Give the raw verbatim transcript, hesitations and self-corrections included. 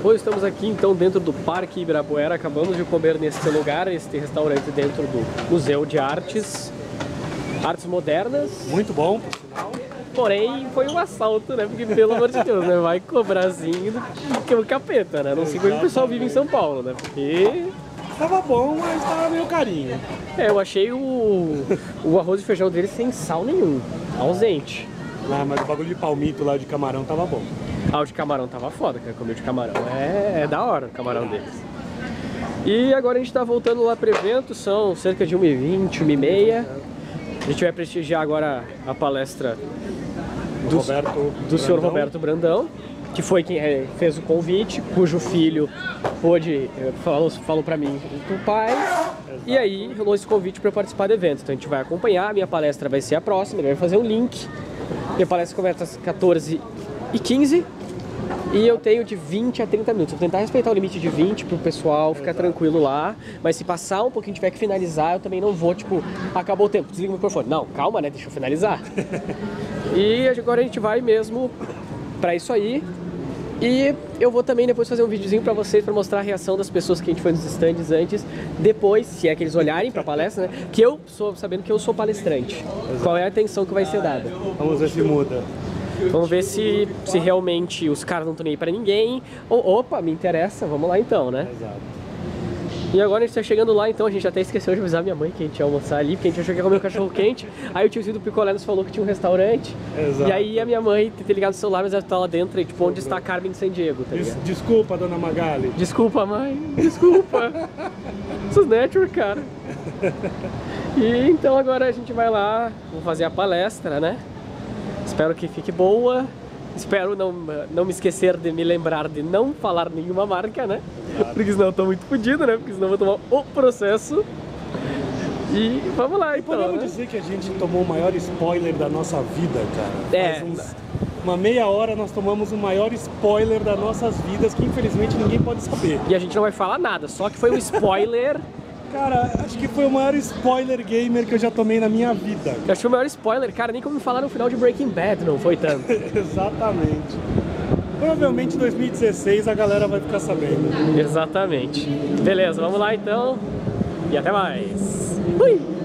Pois estamos aqui então dentro do Parque Ibirapuera, acabamos de comer neste lugar, este restaurante dentro do Museu de Artes, Artes Modernas. Muito bom, por sinal. Porém, foi um assalto, né? Porque, pelo amor de Deus, né? Vai cobrar assim que é o capeta, né? Não sei como o pessoal vive em São Paulo, né? Porque... Tava bom, mas tava meio carinho. É, eu achei o, o arroz e feijão deles sem sal nenhum, ausente. Ah, mas o bagulho de palmito lá de camarão tava bom. Ah, o de camarão tava foda, cara, comer de camarão. É, é da hora o camarão deles. E agora a gente tá voltando lá pro evento, são cerca de uma e vinte, uma e meia. A gente vai prestigiar agora a palestra do, Roberto do senhor Brandão. Roberto Brandão, que foi quem fez o convite, cujo filho pôde, falou, falou pra mim com o pai. Exato. E aí rolou esse convite para participar do evento. Então a gente vai acompanhar, a minha palestra vai ser a próxima, ele vai fazer um link. Minha palestra começa às quatorze e quinze e eu tenho de vinte a trinta minutos. Eu vou tentar respeitar o limite de vinte pro pessoal ficar Exato. tranquilo lá. Mas se passar um pouquinho, tiver que finalizar, eu também não vou, tipo, acabou o tempo, desliga o microfone. Não, calma, né? Deixa eu finalizar. E agora a gente vai mesmo pra isso aí. E eu vou também depois fazer um videozinho pra vocês, pra mostrar a reação das pessoas que a gente foi nos stands antes. Depois, se é que eles olharem pra palestra, né? Que eu sou, sabendo que eu sou palestrante. Qual é a atenção que vai ser dada? Vamos ver se muda. Vamos ver se, se realmente os caras não estão nem aí pra ninguém. Ou, opa, me interessa, vamos lá então, né? Exato. E agora a gente tá chegando lá, então a gente até esqueceu de avisar minha mãe que a gente ia almoçar ali, porque a gente achou que ia comer um cachorro quente. Aí o tiozinho do Picolé nos falou que tinha um restaurante. Exato. E aí a minha mãe tem ligado no celular, mas ela tá lá dentro, e, tipo, onde está a Carmen Sandiego, tá Des ligado? desculpa, dona Magali. Desculpa, mãe, desculpa. This is network, cara. E então agora a gente vai lá, vou fazer a palestra, né? Espero que fique boa. Espero não, não me esquecer de me lembrar de não falar nenhuma marca, né? Claro. Porque senão eu tô muito fodido, né? Porque senão eu vou tomar o processo. E vamos lá, então. Podemos né? dizer que a gente tomou o maior spoiler da nossa vida, cara. É. Faz uns, uma meia hora nós tomamos o maior spoiler das nossas vidas que infelizmente ninguém pode saber. E a gente não vai falar nada, só que foi um spoiler. Cara, acho que foi o maior spoiler gamer que eu já tomei na minha vida. Eu achei o maior spoiler, cara, nem como me falar no final de Breaking Bad, não foi tanto. Exatamente. Provavelmente em dois mil e dezesseis a galera vai ficar sabendo. Exatamente. Beleza, vamos lá então. E até mais. Ui!